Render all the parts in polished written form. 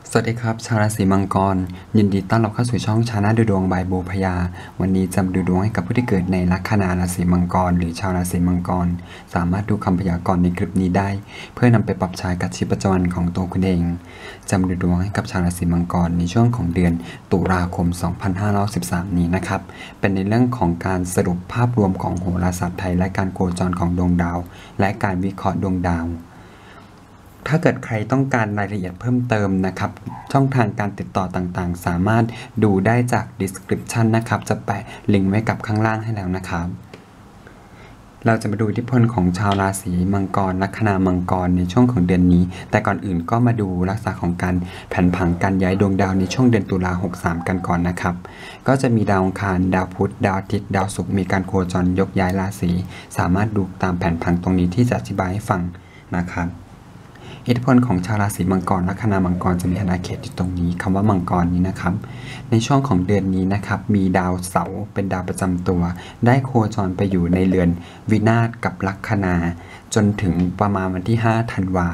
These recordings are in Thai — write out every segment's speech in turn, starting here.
สวัสดีครับชาวราศีมังกรยินดีต้อนรับเข้าสู่ช่องชานาดูดวงบายโบพยาวันนี้จะดูดวงให้กับผู้ที่เกิดในลัคนาราศีมังกรหรือชาวราศีมังกรสามารถดูคำพยากรณ์ในคลิปนี้ได้เพื่อนำไปปรับใช้กับชีวิตประจำวันของตัวคุณเองจะดูดวงให้กับชาวราศีมังกรในช่วงของเดือนตุลาคม 2513 นี้นะครับเป็นในเรื่องของการสรุปภาพรวมของโหราศาสตร์ไทยและการโคจรของดวงดาวและการวิเคราะห์ดวงดาวถ้าเกิดใครต้องการรายละเอียดเพิ่มเติมนะครับช่องทางการติดต่อต่างๆสามารถดูได้จาก description นะครับจะแปะลิงก์ไว้กับข้างล่างให้แล้วนะครับเราจะมาดูอิทธิพลของชาวราศีมังกรลัคนามังกรในช่วงของเดือนนี้แต่ก่อนอื่นก็มาดูลักษณะของการแผนผังการย้ายดวงดาวในช่วงเดือนตุลา63กันก่อนนะครับก็จะมีดาวอังคารดาวพุธดาวอาทิตย์ดาวศุกร์มีการโคจรยกย้ายราศีสามารถดูตามแผนผังตรงนี้ที่จะอธิบายให้ฟังนะครับอิทธิพลของชาวราศีมังกรลัคนามังกรจะมีอาณาเขตอยู่ตรงนี้คำว่ามังกรนี้นะครับในช่วงของเดือนนี้นะครับมีดาวเสาร์เป็นดาวประจำตัวได้โคจรไปอยู่ในเรือนวินาศกับลัคนาจนถึงประมาณวันที่5ธันวา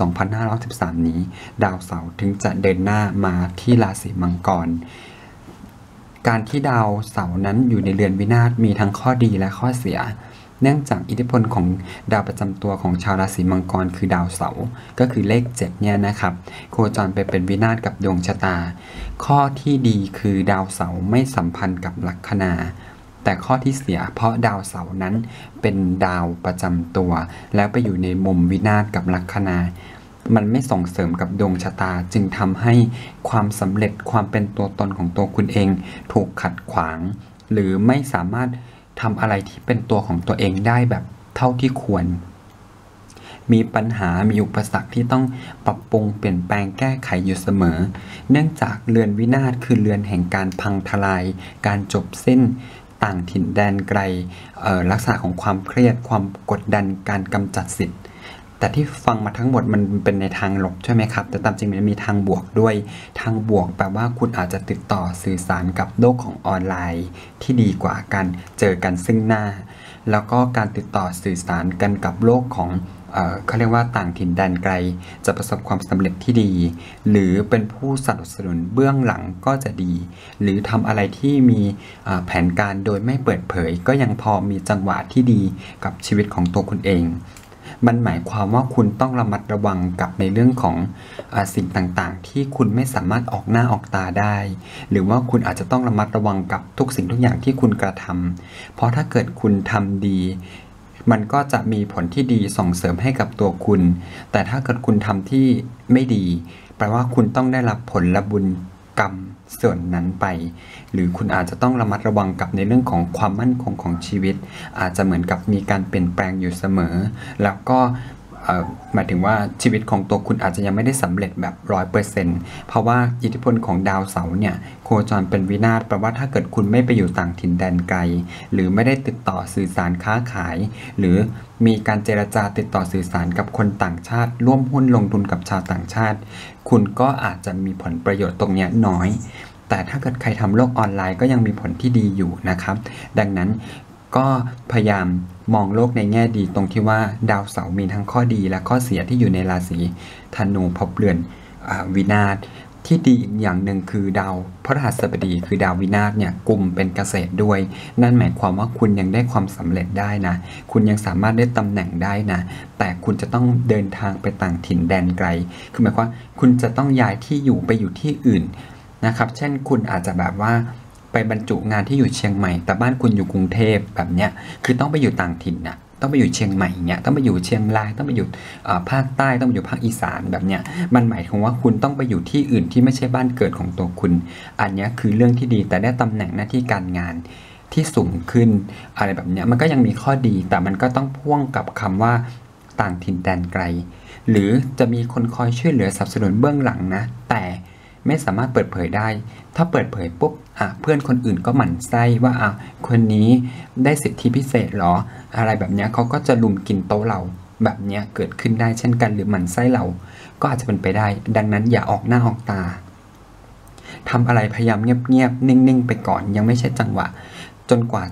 2513นี้ดาวเสาร์ถึงจะเดินหน้ามาที่ราศีมังกรการที่ดาวเสาร์นั้นอยู่ในเรือนวินาศมีทั้งข้อดีและข้อเสียเนื่องจากอิทธิพลของดาวประจำตัวของชาวราศีมังกรคือดาวเสาร์ก็คือเลข7เนี่ยนะครับโคจรไปเป็นวินาศกับดวงชะตาข้อที่ดีคือดาวเสาร์ไม่สัมพันธ์กับลัคนาแต่ข้อที่เสียเพราะดาวเสาร์นั้นเป็นดาวประจำตัวแล้วไปอยู่ในมุมวินาศกับลัคนามันไม่ส่งเสริมกับดวงชะตาจึงทำให้ความสำเร็จความเป็นตัวตนของตัวคุณเองถูกขัดขวางหรือไม่สามารถทำอะไรที่เป็นตัวของตัวเองได้แบบเท่าที่ควรมีปัญหามีอุปสรรคที่ต้องปรับปรุงเปลี่ยนแปลงแก้ไขอยู่เสมอเนื่องจากเรือนวินาศคือเรือนแห่งการพังทลายการจบสิ้นต่างถิ่นแดนไกลลักษณะของความเครียดความกดดันการกำจัดสิทธิ์แต่ที่ฟังมาทั้งหมดมันเป็นในทางลบใช่ไหมครับแต่ตามจริงมันมีทางบวกด้วยทางบวกแปลว่าคุณอาจจะติดต่อสื่อสารกับโลกของออนไลน์ที่ดีกว่าการเจอกันซึ่งหน้าแล้วก็การติดต่อสื่อสารกันกับโลกของเขาเรียกว่าต่างถิ่นแดนไกลจะประสบความสำเร็จที่ดีหรือเป็นผู้สนับสนุนเบื้องหลังก็จะดีหรือทำอะไรที่มีแผนการโดยไม่เปิดเผยก็ยังพอมีจังหวะที่ดีกับชีวิตของตัวคุณเองมันหมายความว่าคุณต้องระมัดระวังกับในเรื่องของสิ่งต่างๆที่คุณไม่สามารถออกหน้าออกตาได้หรือว่าคุณอาจจะต้องระมัดระวังกับทุกสิ่งทุกอย่างที่คุณกระทำเพราะถ้าเกิดคุณทำดีมันก็จะมีผลที่ดีส่งเสริมให้กับตัวคุณแต่ถ้าเกิดคุณทำที่ไม่ดีแปลว่าคุณต้องได้รับผลบุญกรรมส่วนนั้นไปหรือคุณอาจจะต้องระมัดระวังกับในเรื่องของความมั่นคงของชีวิตอาจจะเหมือนกับมีการเปลี่ยนแปลงอยู่เสมอแล้วก็หมายถึงว่าชีวิตของตัวคุณอาจจะยังไม่ได้สำเร็จแบบ 100% เพราะว่าอิทธิพลของดาวเสาร์เนี่ยโคจรเป็นวินาศแปลว่าถ้าเกิดคุณไม่ไปอยู่ต่างถิ่นแดนไกลหรือไม่ได้ติดต่อสื่อสารค้าขายหรือมีการเจรจาติดต่อสื่อสารกับคนต่างชาติร่วมหุ้นลงทุนกับชาวต่างชาติคุณก็อาจจะมีผลประโยชน์ตรงนี้น้อยแต่ถ้าเกิดใครทำโลกออนไลน์ก็ยังมีผลที่ดีอยู่นะครับดังนั้นก็พยายามมองโลกในแง่ดีตรงที่ว่าดาวเสาร์มีทั้งข้อดีและข้อเสียที่อยู่ในราศีธนูภพเรือนวินาศที่ดีอีกอย่างหนึ่งคือดาวพฤหัสบดีคือดาววินาศเนี่ยกุมเป็นเกษตรด้วยนั่นหมายความว่าคุณยังได้ความสำเร็จได้นะคุณยังสามารถได้ตำแหน่งได้นะแต่คุณจะต้องเดินทางไปต่างถิ่นแดนไกลคือหมายความว่าคุณจะต้องย้ายที่อยู่ไปอยู่ที่อื่นนะครับเช่นคุณอาจจะแบบว่าไปบรรจุงานที่อยู่เชียงใหม่แต่บ้านคุณอยู่กรุงเทพแบบเนี้ยคือต้องไปอยู่ต่างถิ่นนะต้องไปอยู่เชียงใหม่เนี่ยต้องไปอยู่เชียงรายต้องไปอยู่ภาคใต้ต้องไปอยู่ภาคอีสานแบบเนี้ยมันหมายถึงว่าคุณต้องไปอยู่ที่อื่นที่ไม่ใช่บ้านเกิดของตัวคุณอันนี้คือเรื่องที่ดีแต่ได้ตำแหน่งหน้าที่การงานที่สูงขึ้นอะไรแบบเนี้ยมันก็ยังมีข้อดีแต่มันก็ต้องพ่วงกับคำว่าต่างถิ่นแดนไกลหรือจะมีคนคอยช่วยเหลือสนับสนุนเบื้องหลังนะแต่ไม่สามารถเปิดเผยได้ถ้าเปิดเผยปุ๊บเพื่อนคนอื่นก็หมั่นไส้ว่าคนนี้ได้สิทธิพิเศษหรออะไรแบบนี้เขาก็จะลุมกินโต๊ะเราแบบนี้เกิดขึ้นได้เช่นกันหรือหมั่นไส้เราก็อาจจะเป็นไปได้ดังนั้นอย่าออกหน้าออกตาทำอะไรพยายามเงียบๆนิ่งๆไปก่อนยังไม่ใช่จังหวะจนกว่าจะ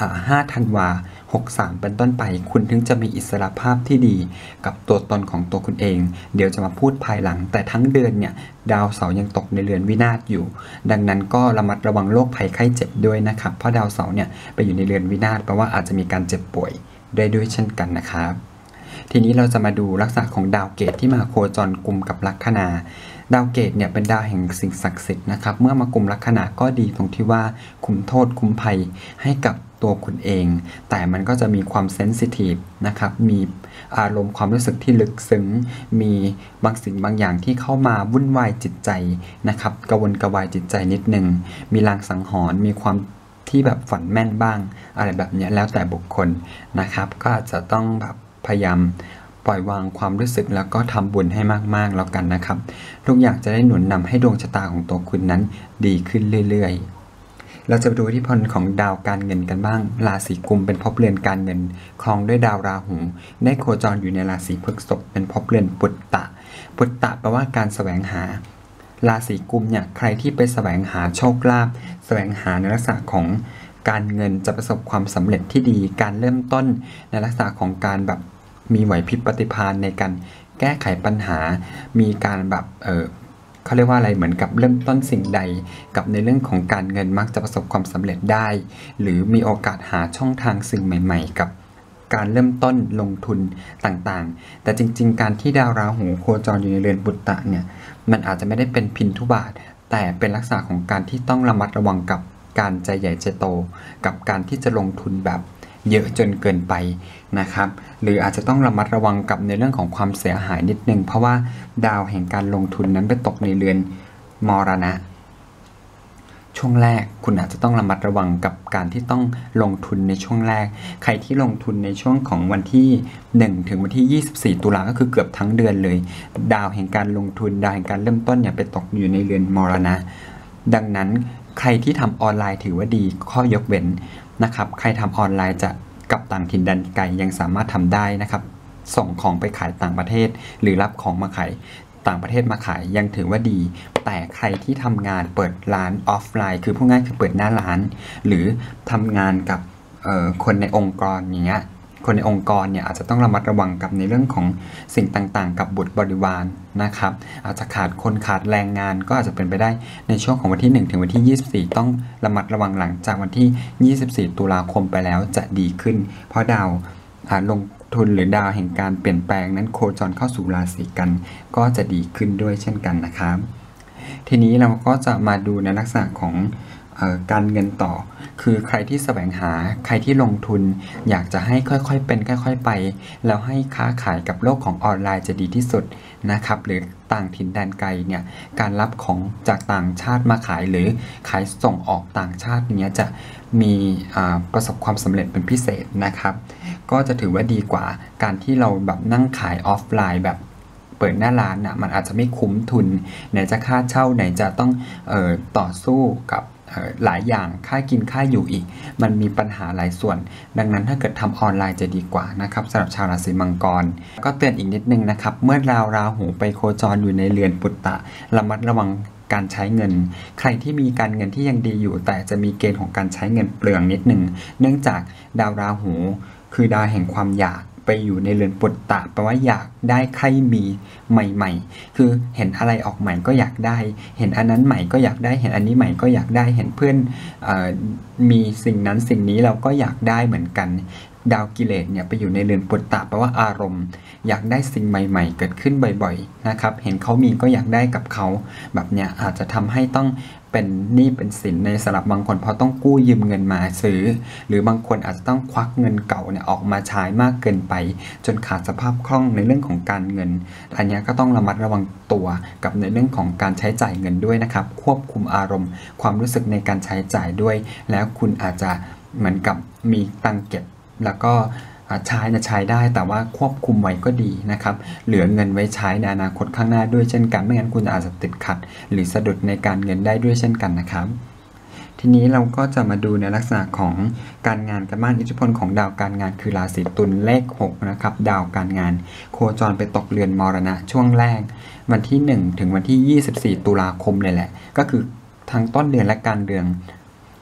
5 ธันวา63เป็นต้นไปคุณถึงจะมีอิสรภาพที่ดีกับตัวตนของตัวคุณเองเดี๋ยวจะมาพูดภายหลังแต่ทั้งเดือนเนี่ยดาวเสาร์ยังตกในเรือนวินาศอยู่ดังนั้นก็ระมัดระวังโรคภัยไข้เจ็บด้วยนะครับเพราะดาวเสาร์เนี่ยไปอยู่ในเรือนวินาศแปลว่าอาจจะมีการเจ็บป่วยได้ด้วยเช่นกันนะครับทีนี้เราจะมาดูลักษณะของดาวเกตที่มาโคจรกุมกับลัคนาดาวเกตเนี่ยเป็นดาวแห่งสิ่งศักดิ์สิทธิ์นะครับเมื่อมากุมลัคนาก็ดีตรงที่ว่าคุ้มโทษคุ้มภัยให้กับตัวคุณเองแต่มันก็จะมีความเซนซิทีฟนะครับมีอารมณ์ความรู้สึกที่ลึกซึ้งมีบางสิ่งบางอย่างที่เข้ามาวุ่นวายจิตใจนะครับกระวนกระวายจิตใจนิดนึงมีลางสังหรณ์มีความที่แบบฝันแม่นบ้างอะไรแบบนี้แล้วแต่บุคคลนะครับก็อาจจะต้องแบบพยายามปล่อยวางความรู้สึกแล้วก็ทำบุญให้มากๆแล้วกันนะครับทุกอย่างจะได้หนุนนำให้ดวงชะตาของตัวคุณนั้นดีขึ้นเรื่อยๆเราจะไปดูอิทธิพลของดาวการเงินกันบ้างราศีกุมเป็นภพเรือนการเงินครองด้วยดาวราหูได้โคจรอยู่ในราศีพฤษภเป็นภพเรือนปุตตะปุตตะแปลว่าการแสวงหาราศีกุมเนี่ยใครที่ไปแสวงหาโชคลาภแสวงหาในลักษณะของการเงินจะประสบความสำเร็จที่ดีการเริ่มต้นในลักษณะของการแบบมีไหวพริบปฏิภาณในการแก้ไขปัญหามีการแบบเขาเรียกว่าอะไรเหมือนกับเริ่มต้นสิ่งใดกับในเรื่องของการเงินมักจะประสบความสำเร็จได้หรือมีโอกาสหาช่องทางสิ่งใหม่ๆกับการเริ่มต้นลงทุนต่างๆแต่จริงๆการที่ดาวราหูโคจรอยู่ในเรือนปุตตะเนี่ยมันอาจจะไม่ได้เป็นพินทุบาทแต่เป็นลักษณะของการที่ต้องระมัดระวังกับการใจใหญ่ใจโตกับการที่จะลงทุนแบบเยอะจนเกินไปนะครับหรืออาจจะต้องระมัดระวังกับในเรื่องของความเสียหายนิดนึงเพราะว่าดาวแห่งการลงทุนนั้นไปตกในเรือนมรณะช่วงแรกคุณอาจจะต้องระมัดระวังกับการที่ต้องลงทุนในช่วงแรกใครที่ลงทุนในช่วงของวันที่1ถึงวันที่24ตุลาก็คือเกือบทั้งเดือนเลยดาวแห่งการลงทุนดาวแห่งการเริ่มต้นเนี่ยไปตกอยู่ในเรือนมรณะดังนั้นใครที่ทำออนไลน์ถือว่าดีข้อยกเว้นนะครับใครทำออนไลน์จะกับต่างถิ่นแดนไกลยังสามารถทำได้นะครับส่งของไปขายต่างประเทศหรือรับของมาขายต่างประเทศมาขายยังถือว่าดีแต่ใครที่ทำงานเปิดร้านออฟไลน์คือพูดง่ายคือเปิดหน้าร้านหรือทำงานกับคนในองค์กรอย่างเงี้ยคนในองค์กรเนี่ยอาจจะต้องระมัดระวังกับในเรื่องของสิ่งต่างๆกับบุตรบริวารนะครับอาจจะขาดคนขาดแรงงานก็อาจจะเป็นไปได้ในช่วงของวันที่1ถึงวันที่24ต้องระมัดระวังหลังจากวันที่24ตุลาคมไปแล้วจะดีขึ้นเพราะดาวลงทุนหรือดาวแห่งการเปลี่ยนแปลงนั้นโคจรเข้าสู่ราศีกันก็จะดีขึ้นด้วยเช่นกันนะครับทีนี้เราก็จะมาดูในลักษณะของการเงินต่อคือใครที่แสวงหาใครที่ลงทุนอยากจะให้ค่อยๆเป็นค่อยๆไปแล้วให้ค้าขายกับโลกของออนไลน์จะดีที่สุดนะครับหรือต่างถิ่นแดนไกลเนี่ยการรับของจากต่างชาติมาขายหรือขายส่งออกต่างชาติเนี้ยจะมีประสบความสำเร็จเป็นพิเศษนะครับก็จะถือว่าดีกว่าการที่เราแบบนั่งขายออฟไลน์แบบเปิดหน้าร้านมันอาจจะไม่คุ้มทุนไหนจะค่าเช่าไหนจะต้องต่อสู้กับหลายอย่างค่ากินค่าอยู่อีกมันมีปัญหาหลายส่วนดังนั้นถ้าเกิดทำออนไลน์จะดีกว่านะครับสำหรับชาวราศีมังกรก็เตือนอีกนิดนึงนะครับเมื่อราหูไปโคจรอยู่ในเรือนปุตตะระมัดระวังการใช้เงินใครที่มีการเงินที่ยังดีอยู่แต่จะมีเกณฑ์ของการใช้เงินเปลืองนิดนึงเนื่องจากดาวราหูคือดาวแห่งความอยากไปอยู่ในเรือนปุตตะแปลว่าอยากได้ใครมีใหม่ๆคือเห็นอะไรออกใหม่ก็อยากได้เห็นอันนั้นใหม่ก็อยากได้เห็นอันนี้ใหม่ก็อยากได้เห็นเพื่อนมีสิ่งนั้นสิ่งนี้เราก็อยากได้เหมือนกันดาวกิเลสเนี่ยไปอยู่ในเรือนปุตตะแปลว่าอารมณ์อยากได้สิ่งใหม่ๆเกิดขึ้นบ่อยๆนะครับเห็นเขามีก็อยากได้กับเขาแบบเนี้ยอาจจะทำให้ต้องเป็นหนี้เป็นสินในสำหรับบางคนเพราะต้องกู้ยืมเงินมาซื้อหรือบางคนอาจจะต้องควักเงินเก่าเนี่ยออกมาใช้มากเกินไปจนขาดสภาพคล่องในเรื่องของการเงินอันนี้ก็ต้องระมัดระวังตัวกับในเรื่องของการใช้จ่ายเงินด้วยนะครับควบคุมอารมณ์ความรู้สึกในการใช้จ่ายด้วยแล้วคุณอาจจะเหมือนกับมีตังเก็บแล้วก็ใช้ได้แต่ว่าควบคุมไว้ก็ดีนะครับเหลือเงินไว้ใช้ในอนาคตข้างหน้าด้วยเช่นกันไม่งั้นคุณอาจจะติดขัดหรือสะดุดในการเงินได้ด้วยเช่นกันนะครับทีนี้เราก็จะมาดูในลักษณะของการงานกันบ้างอิทธิพลของดาวการงานคือราศีตุลเลข6นะครับดาวการงานโคจรไปตกเรือนมรณะช่วงแรกวันที่1ถึงวันที่24ตุลาคมเลยแหละก็คือทั้งต้นเดือนและกลางเดือน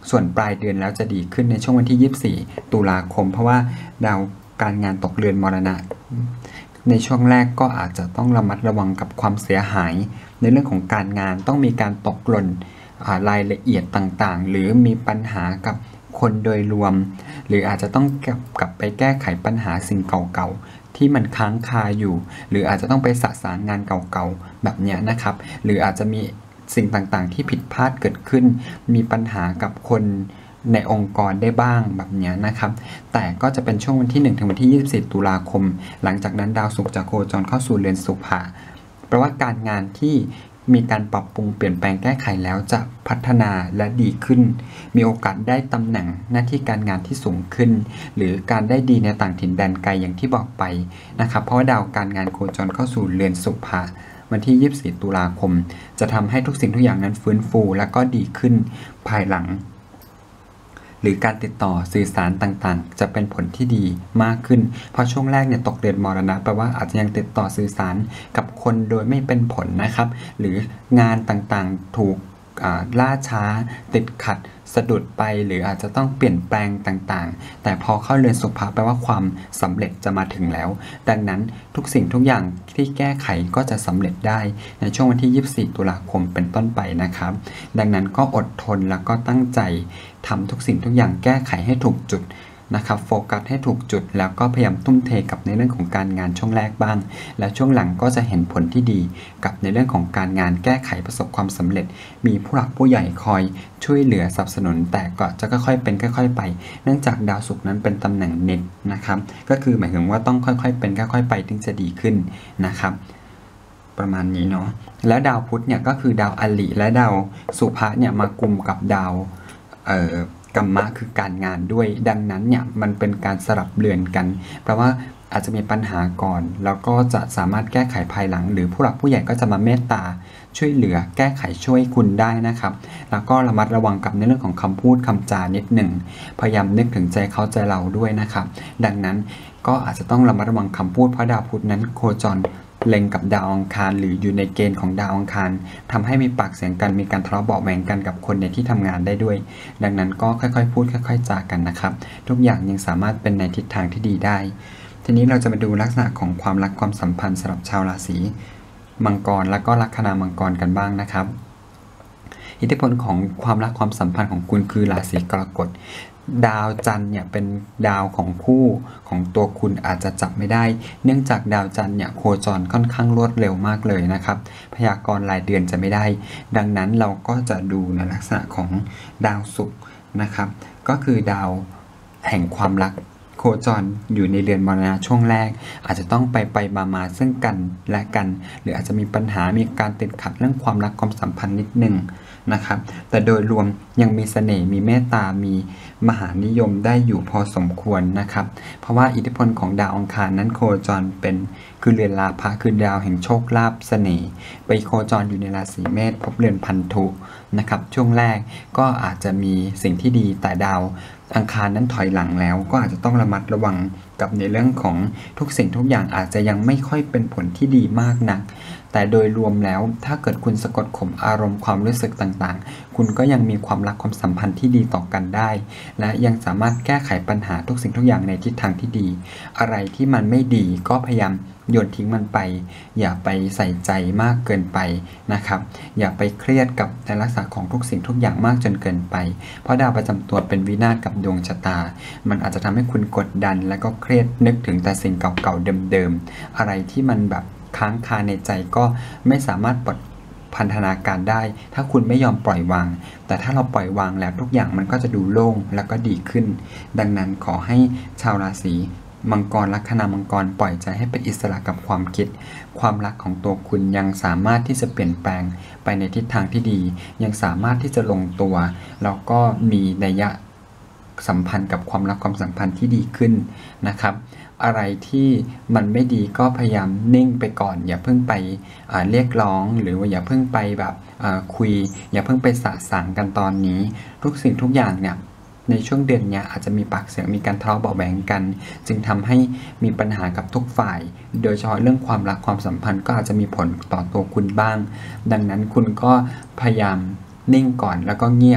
ส่วนปลายเดือนแล้วจะดีขึ้นในช่วงวันที่24ตุลาคมเพราะว่าดาวการงานตกเรือนมรณะในช่วงแรกก็อาจจะต้องระมัดระวังกับความเสียหายในเรื่องของการงานต้องมีการตกหล่นรายละเอียดต่างๆหรือมีปัญหากับคนโดยรวมหรืออาจจะต้องกลับไปแก้ไขปัญหาสิ่งเก่าๆที่มันค้างคาอยู่หรืออาจจะต้องไปสะสารงานเก่าๆแบบนี้นะครับหรืออาจจะมีสิ่งต่างๆที่ผิดพลาดเกิดขึ้นมีปัญหากับคนในองค์กรได้บ้างแบบนี้นะครับแต่ก็จะเป็นช่วงวันที่1ถึงวันที่24ตุลาคมหลังจากนั้นดาวศุกร์จะโคจรเข้าสู่เรือนสุภะแปลว่าการงานที่มีการปรับปรุงเปลี่ยนแปลงแก้ไขแล้วจะพัฒนาและดีขึ้นมีโอกาสได้ตำแหน่งหน้าที่การงานที่สูงขึ้นหรือการได้ดีในต่างถิ่นแดนไกลอย่างที่บอกไปนะครับเพราะว่าดาวการงานโคจรเข้าสู่เรือนสุภะวันที่24ตุลาคมจะทำให้ทุกสิ่งทุกอย่างนั้นฟื้นฟูและก็ดีขึ้นภายหลังหรือการติดต่อสื่อสารต่างๆจะเป็นผลที่ดีมากขึ้นเพราะช่วงแรกเนี่ยตกเรือนมรณะแปลว่าอาจจะยังติดต่อสื่อสารกับคนโดยไม่เป็นผลนะครับหรืองานต่างๆถูกล่าช้าติดขัดสะดุดไปหรืออาจจะต้องเปลี่ยนแปลงต่างๆแต่พอเข้าเรือนสุภะแปลว่าความสำเร็จจะมาถึงแล้วดังนั้นทุกสิ่งทุกอย่างที่แก้ไขก็จะสำเร็จได้ในช่วงวันที่24ตุลาคมเป็นต้นไปนะครับดังนั้นก็อดทนแล้วก็ตั้งใจทำทุกสิ่งทุกอย่างแก้ไขให้ถูกจุดนะครับโฟกัสให้ถูกจุดแล้วก็พยายามทุ่มเทกับในเรื่องของการงานช่วงแรกบ้างและช่วงหลังก็จะเห็นผลที่ดีกับในเรื่องของการงานแก้ไขประสบความสำเร็จมีผู้หลักผู้ใหญ่คอยช่วยเหลือสนับสนุนแต่ก็จะค่อยๆเป็นค่อยๆไปเนื่องจากดาวศุกร์นั้นเป็นตำแหน่งเน็ตนะครับก็คือหมายถึงว่าต้องค่อยๆเป็นค่อยๆไปถึงจะดีขึ้นนะครับประมาณนี้เนาะแล้วดาวพุธเนี่ยก็คือดาวอริและดาวสุภะเนี่ยมากุมกับดาวกัมมะคือการงานด้วยดังนั้นเนี่ยมันเป็นการสลับเรือนกันเพราะว่าอาจจะมีปัญหาก่อนแล้วก็จะสามารถแก้ไขภายหลังหรือผู้หลักผู้ใหญ่ก็จะมาเมตตาช่วยเหลือแก้ไขช่วยคุณได้นะครับแล้วก็ระมัดระวังกับในเรื่องของคำพูดคำจานิดหนึ่งพยายามนึกถึงใจเขาใจเราด้วยนะครับดังนั้นก็อาจจะต้องระมัดระวังคำพูดเพราะดาวพุธนั้นโคจรเล็งกับดาวอังคารหรืออยู่ในเกณฑ์ของดาวอังคารทำให้มีปากเสียงกันมีการทะเลาะเบาะแว้งกันกับคนในที่ทำงานได้ด้วยดังนั้นก็ค่อยๆพูดค่อยๆจากันนะครับทุกอย่างยังสามารถเป็นในทิศทางที่ดีได้ทีนี้เราจะมาดูลักษณะของความรักความสัมพันธ์สำหรับชาวราศีมังกรและก็ลัคนามังกรกันบ้างนะครับอิทธิพลของความรักความสัมพันธ์ของคุณคือราศีกรกฎดาวจันทร์เนี่ยเป็นดาวของคู่ของตัวคุณอาจจะจับไม่ได้เนื่องจากดาวจันทร์เนี่ยโคจรค่อนข้างรวดเร็วมากเลยนะครับพยากรณ์รายเดือนจะไม่ได้ดังนั้นเราก็จะดูในลักษณะของดาวศุกร์นะครับก็คือดาวแห่งความรักโคจรอยู่ในเรือนมรณะช่วงแรกอาจจะต้องไปมาซึ่งกันและกันหรืออาจจะมีปัญหามีการติดขัดเรื่องความรักความสัมพันธ์นิดนึงนะครับแต่โดยรวมยังมีเสน่ห์มีเมตตามีมหานิยมได้อยู่พอสมควรนะครับเพราะว่าอิทธิพลของดาวอังคารนั้นโคจรเป็นคือเรือนลาภะคือดาวแห่งโชคลาภเสน่ห์ไปโคจรอยู่ในราศีเมษพบเรือนพันธุนะครับช่วงแรกก็อาจจะมีสิ่งที่ดีแต่ดาวอังคารนั้นถอยหลังแล้วก็อาจจะต้องระมัดระวังกับในเรื่องของทุกสิ่งทุกอย่างอาจจะยังไม่ค่อยเป็นผลที่ดีมากนักแต่โดยรวมแล้วถ้าเกิดคุณสะกดข่มอารมณ์ความรู้สึกต่างๆคุณก็ยังมีความรักความสัมพันธ์ที่ดีต่อกันได้และยังสามารถแก้ไขปัญหาทุกสิ่งทุกอย่างในทิศทางที่ดีอะไรที่มันไม่ดีก็พยายามโยนทิ้งมันไปอย่าไปใส่ใจมากเกินไปนะครับอย่าไปเครียดกับในลักษณะของทุกสิ่งทุกอย่างมากจนเกินไปเพราะดาวประจำตัวเป็นวินาศกับดวงชะตามันอาจจะทำให้คุณกดดันและก็เครียดนึกถึงแต่สิ่งเก่าๆเดิมๆอะไรที่มันแบบค้างคาในใจก็ไม่สามารถปลดพันธนาการได้ถ้าคุณไม่ยอมปล่อยวางแต่ถ้าเราปล่อยวางแล้วทุกอย่างมันก็จะดูโล่งแล้วก็ดีขึ้นดังนั้นขอให้ชาวราศีมังกรลัคนามังกรปล่อยใจให้เป็นอิสระกับความคิดความรักของตัวคุณยังสามารถที่จะเปลี่ยนแปลงไปในทิศทางที่ดียังสามารถที่จะลงตัวแล้วก็มีนัยสัมพันธ์กับความรักความสัมพันธ์ที่ดีขึ้นนะครับอะไรที่มันไม่ดีก็พยายามนิ่งไปก่อนอย่าเพิ่งไปเรียกร้องหรือว่าอย่าเพิ่งไปแบบคุยอย่าเพิ่งไปสะสางกันตอนนี้ทุกสิ่งทุกอย่างเนี่ยในช่วงเดือนนี้อาจจะมีปากเสียงมีการทะเลาะเบาะแว้งกันจึงทำให้มีปัญหากับทุกฝ่ายโดยเฉพาะเรื่องความรักความสัมพันธ์ก็อาจจะมีผลต่อตัวคุณบ้างดังนั้นคุณก็พยายามนิ่งก่อนแล้วก็เงียบ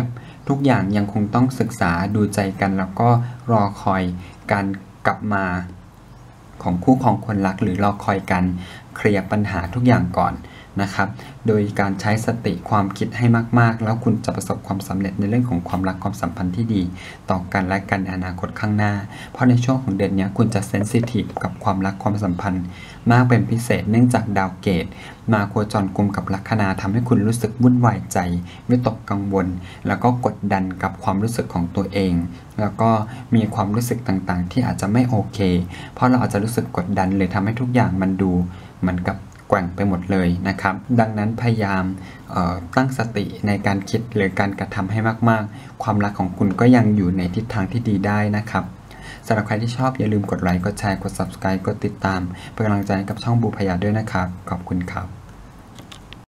ทุกอย่างยังคงต้องศึกษาดูใจกันแล้วก็รอคอยการกลับมาของคู่ของคนรักหรือรอคอยกันเคลียร์ปัญหาทุกอย่างก่อนนะครับโดยการใช้สติความคิดให้มากๆแล้วคุณจะประสบความสำเร็จในเรื่องของความรักความสัมพันธ์ที่ดีต่อกันและกันในอนาคตข้างหน้าเพราะในช่วงของเดือนนี้คุณจะเซนซิทีฟกับความรักความสัมพันธ์มากเป็นพิเศษเนื่องจากดาวเกตมาโคจรกุมกับลัคนาทำให้คุณรู้สึกวุ่นวายใจวิตกกังวลแล้วก็กดดันกับความรู้สึกของตัวเองแล้วก็มีความรู้สึกต่างๆที่อาจจะไม่โอเคเพราะเราอาจจะรู้สึกกดดันเลยทำให้ทุกอย่างมันดูเหมือนกับแกว่งไปหมดเลยนะครับดังนั้นพยายามตั้งสติในการคิดหรือการกระทำให้มากๆความรักของคุณก็ยังอยู่ในทิศทางที่ดีได้นะครับสำหรับใครที่ชอบอย่าลืมกดไลค์กดแชร์กด Subscribe กดติดตามเป็นกำลังใจให้กับช่องบูพยาด้วยนะครับขอบคุณครับ